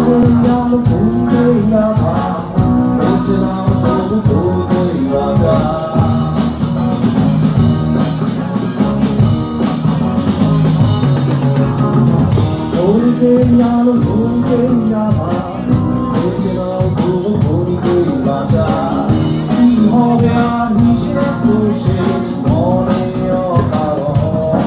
都不对呀，他每次闹都不对呀，他。不对呀，都不对呀，他每次闹都不对呀，他。以后呀，你先不是我没有把握。